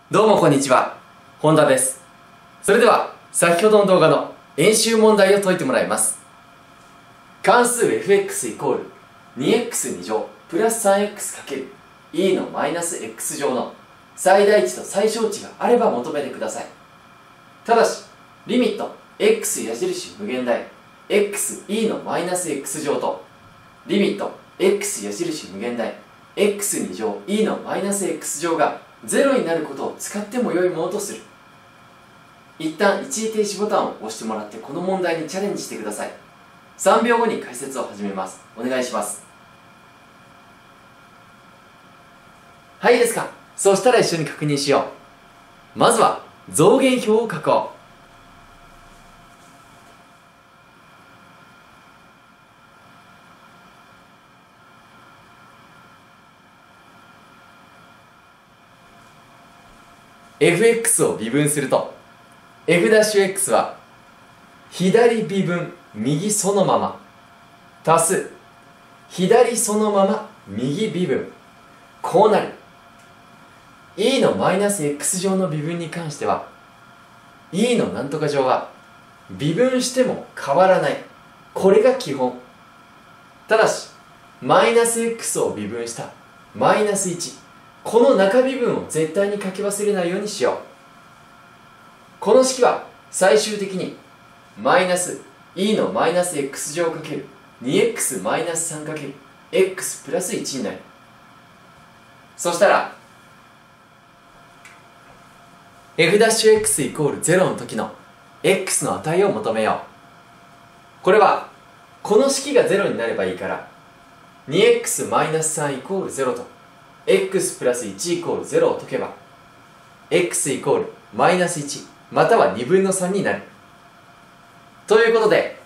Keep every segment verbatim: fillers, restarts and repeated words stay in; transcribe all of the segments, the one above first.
どうもこんにちは、本田です。それでは先ほどの動画の演習問題を解いてもらいます。関数 エフエックス イコール にエックスに 乗プラス さんエックス かける e のマイナス x 乗の最大値と最小値があれば求めてください。ただしリミット x 矢印無限大 xe のマイナス x 乗とリミット x 矢印無限大 エックスに 乗 e のマイナス x 乗がゼロになることを使っても良いものとする。一旦一時停止ボタンを押してもらってこの問題にチャレンジしてください。さんびょうごに解説を始めます。お願いします。はい、いいですか。そしたら一緒に確認しよう。まずは増減表を書こう。エフエックス を微分すると F'(x) は左微分右そのまま足す左そのまま右微分、こうなる。 e のマイナス x 乗の微分に関しては e のなんとか乗は微分しても変わらない、これが基本。ただしマイナス x を微分したマイナスいち、この中微分を絶対に書き忘れないようにしよう。この式は最終的にマイナス e のマイナス x 乗かける にエックス マイナスさんかける x プラスいちになる。そしたら F'x イコールゼロの時の x の値を求めよう。これはこの式がゼロになればいいから にエックス マイナスさんイコールゼロと x プラスいちイコールゼロを解けば x イコールマイナスいちまたはにぶんのさんになる。ということで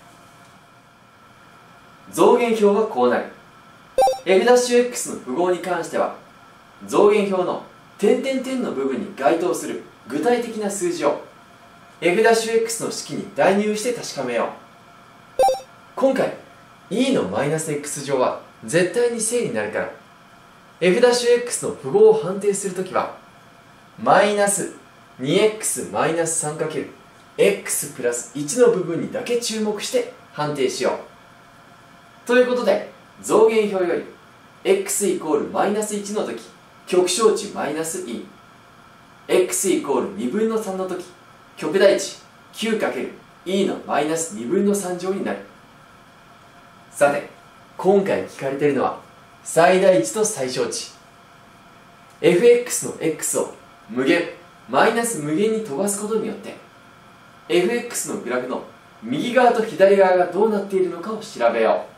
増減表はこうなる。 F'x の符号に関しては増減表の点々点の部分に該当する具体的な数字を F'x の式に代入して確かめよう。今回 e のマイナス x 乗は絶対に正になるから F'x の符号を判定するときはマイナス にエックス マイナスさんかける x プラスいちの部分にだけ注目して判定しよう。ということで増減表より x イコールマイナスいちの時極小値マイナス e x イコールにぶんのさんの時極大値 きゅうかける e のマイナスにぶんのさん乗になる。さて今回聞かれているのは最大値と最小値。 F'x の x を無限マイナス無限に飛ばすことによって F'x のグラフの右側と左側がどうなっているのかを調べよ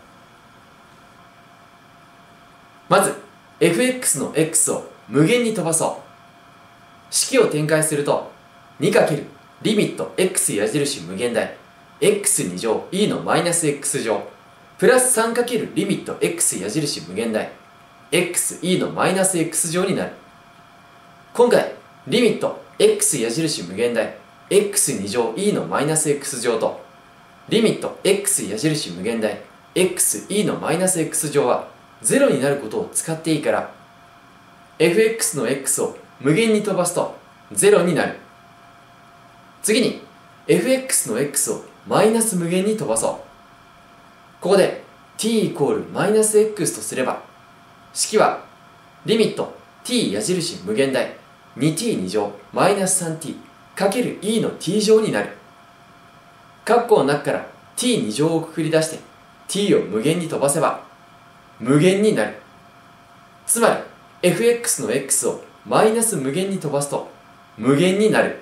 う。まず F'x の x を無限に飛ばそう。式を展開すると にかける リミット x 矢印無限大 エックスに 乗 e のマイナス x 乗プラス さんかける リミット x 矢印無限大 xe のマイナス x 乗になる。今回リミット x 矢印無限大 エックスに 乗 e のマイナス x 乗とリミット x 矢印無限大 xe のマイナス x 乗はゼロになることを使っていいから F'x の x を無限に飛ばすとゼロになる。次に F'x の x をマイナス無限に飛ばそう。ここで t イコールマイナス x とすれば式はリミット t 矢印無限大 にティーに 乗マイナス さんティー かける e の t 乗になる。括弧の中から ティーに 乗をくくり出して t を無限に飛ばせば無限になる。つまり F'x の x をマイナス無限に飛ばすと無限になる。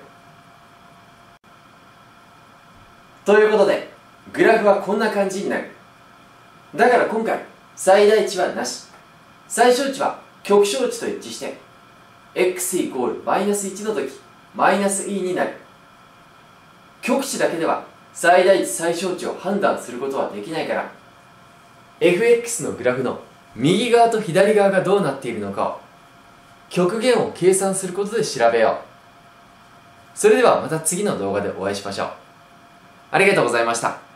ということでグラフはこんな感じになる。だから今回最大値はなし、最小値は極小値と一致して x イコールマイナスいちの時マイナス e になる。極値だけでは最大値最小値を判断することはできないから F'x のグラフの右側と左側がどうなっているのかを極限を計算することで調べよう。それではまた次の動画でお会いしましょう。ありがとうございました。